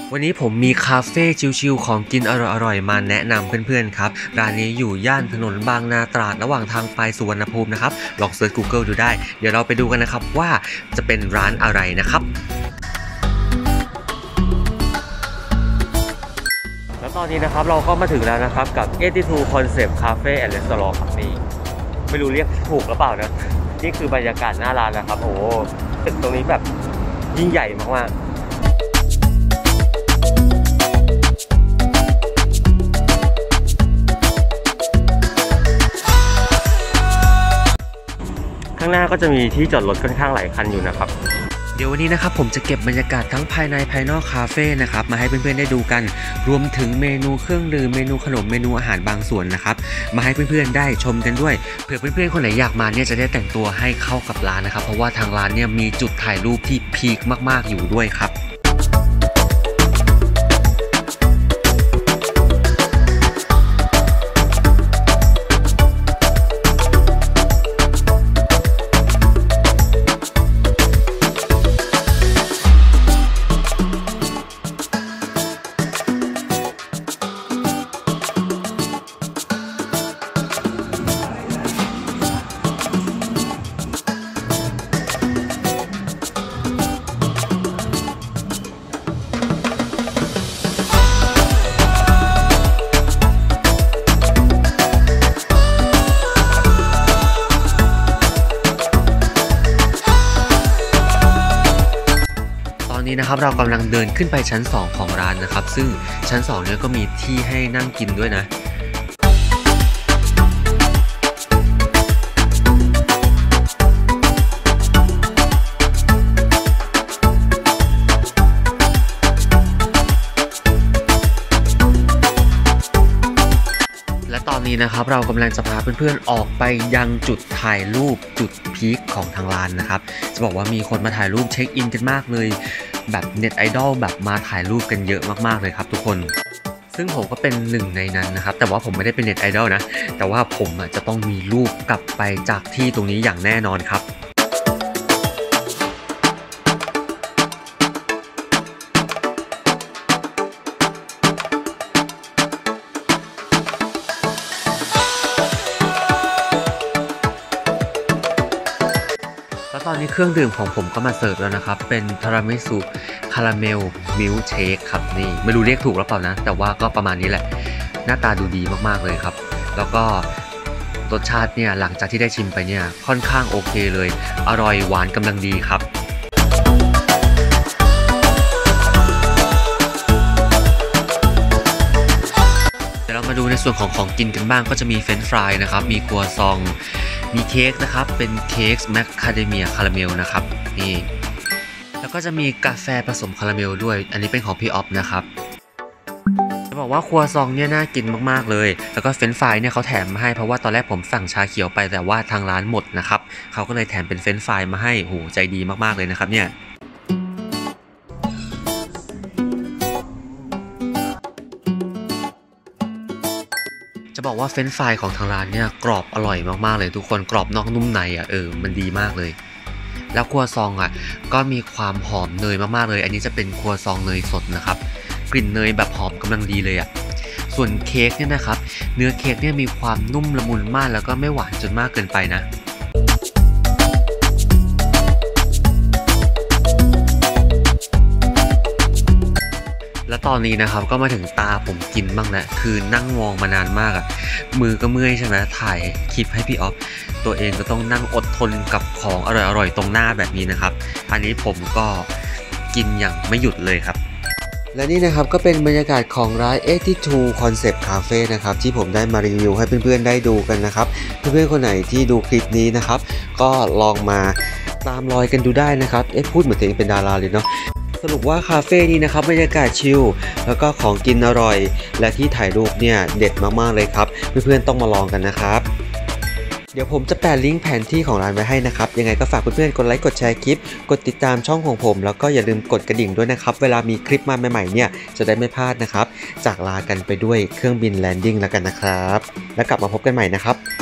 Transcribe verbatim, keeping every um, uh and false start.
วันนี้ผมมีคาเฟ่ชิลๆของกินอร่อยๆมาแนะนำเพื่อนๆครับร้านนี้อยู่ย่านถนนบางนาตราดระหว่างทางไปสุวรรณภูมินะครับลองเซิร์ช Google ดูได้เดี๋ยวเราไปดูกันนะครับว่าจะเป็นร้านอะไรนะครับแล้วตอนนี้นะครับเราก็มาถึงแล้วนะครับกับแปดสิบสอง Concept Cafe and Restaurant ครับนี่ไม่รู้เรียกถูกหรือเปล่านะนี่คือบรรยากาศหน้าร้านนะครับโอ้ตึกตรงนี้แบบยิ่งใหญ่มากๆข้างหน้าก็จะมีที่จอดรถค่อนข้างหลายคันอยู่นะครับเดี๋ยววันนี้นะครับผมจะเก็บบรรยากาศทั้งภายในภายนอกคาเฟ่นะครับมาให้เพื่อนๆได้ดูกันรวมถึงเมนูเครื่องดื่มเมนูขนมเมนูอาหารบางส่วนนะครับมาให้เพื่อนๆได้ชมกันด้วยเผื่อเพื่อนๆคนไหนอยากมาเนี่ยจะได้แต่งตัวให้เข้ากับร้านนะครับเพราะว่าทางร้านเนี่ยมีจุดถ่ายรูปที่พีคมากๆอยู่ด้วยครับนี้นะครับเรากำลังเดินขึ้นไปชั้นสองของร้านนะครับซึ่งชั้นสองเนี่ยก็มีที่ให้นั่งกินด้วยนะและตอนนี้นะครับเรากำลังจะพาเพื่อนๆออกไปยังจุดถ่ายรูปจุดพีคของทางร้านนะครับจะบอกว่ามีคนมาถ่ายรูปเช็คอินกันมากเลยแบบเน็ตไอดอลแบบมาถ่ายรูปกันเยอะมากๆเลยครับทุกคนซึ่งผมก็เป็นหนึ่งในนั้นนะครับแต่ว่าผมไม่ได้เป็นเน็ตไอดอลนะแต่ว่าผมจะต้องมีรูปกลับไปจากที่ตรงนี้อย่างแน่นอนครับตอนนี้เครื่องดื่มของผมก็มาเสิร์ฟแล้วนะครับเป็นทารามิสุคาราเมลมิลค์เชคครับนี่ไม่รู้เรียกถูกหรือเปล่านะแต่ว่าก็ประมาณนี้แหละหน้าตาดูดีมากๆเลยครับแล้วก็รสชาติเนี่ยหลังจากที่ได้ชิมไปเนี่ยค่อนข้างโอเคเลยอร่อยหวานกำลังดีครับเดี๋ยวเรามาดูในส่วนของของกินกันบ้างก็จะมีเฟรนช์ฟรายนะครับมีครัวซองมีเค้กนะครับเป็นเค้กแมคคาเดเมียคาราเมลนะครับนี่แล้วก็จะมีกาแฟผสมคาราเมลด้วยอันนี้เป็นของพี่ออฟนะครับจะบอกว่าครัวซองเนี่ยน่ากินมากๆเลยแล้วก็เฟรนช์ฟรายเนี่ยเขาแถมมาให้เพราะว่าตอนแรกผมสั่งชาเขียวไปแต่ว่าทางร้านหมดนะครับเขาก็เลยแถมเป็นเฟรนช์ฟรายมาให้โหใจดีมากๆเลยนะครับเนี่ยจะบอกว่าเฟรนช์ฟรายของทางร้านเนี่ยกรอบอร่อยมากๆเลยทุกคนกรอบนอกนุ่มในอ่ะเออมันดีมากเลยแล้วครัวซองอ่ะก็มีความหอมเนยมากๆเลยอันนี้จะเป็นครัวซองเนยสดนะครับกลิ่นเนยแบบหอมกำลังดีเลยอ่ะส่วนเค้กเนี่ยนะครับเนื้อเค้กเนี่ยมีความนุ่มละมุนมากแล้วก็ไม่หวานจนมากเกินไปนะแล้วตอนนี้นะครับก็มาถึงตาผมกินบ้างแล้วคือนั่งมองมานานมากอ่ะมือก็เมื่อยใช่ไหมถ่ายคลิปให้พี่ออฟตัวเองก็ต้องนั่งอดทนกับของอร่อยๆตรงหน้าแบบนี้นะครับอันนี้ผมก็กินอย่างไม่หยุดเลยครับและนี่นะครับก็เป็นบรรยากาศของร้านแปดสิบสอง Concept Cafe นะครับที่ผมได้มารีวิวให้เพื่อนๆได้ดูกันนะครับเพื่อนๆคนไหนที่ดูคลิปนี้นะครับก็ลองมาตามรอยกันดูได้นะครับเอ๊ะพูดเหมือนตัวเองเป็นดาราเลยเนาะสรุปว่าคาเฟ่นี้นะครับบรรยากาศชิลแล้วก็ของกินอร่อยและที่ถ่ายรูปเนี่ยเด็ดมากๆเลยครับเพื่อนๆต้องมาลองกันนะครับเดี๋ยวผมจะแปะลิงก์แผนที่ของร้านไว้ให้นะครับยังไงก็ฝากเพื่อนๆกดไลค์กดแชร์คลิปกดติดตามช่องของผมแล้วก็อย่าลืมกดกระดิ่งด้วยนะครับเวลามีคลิปมาใหม่ๆเนี่ยจะได้ไม่พลาดนะครับจากลากันไปด้วยเครื่องบินแลนดิ้งแล้วกันนะครับแล้วกลับมาพบกันใหม่นะครับ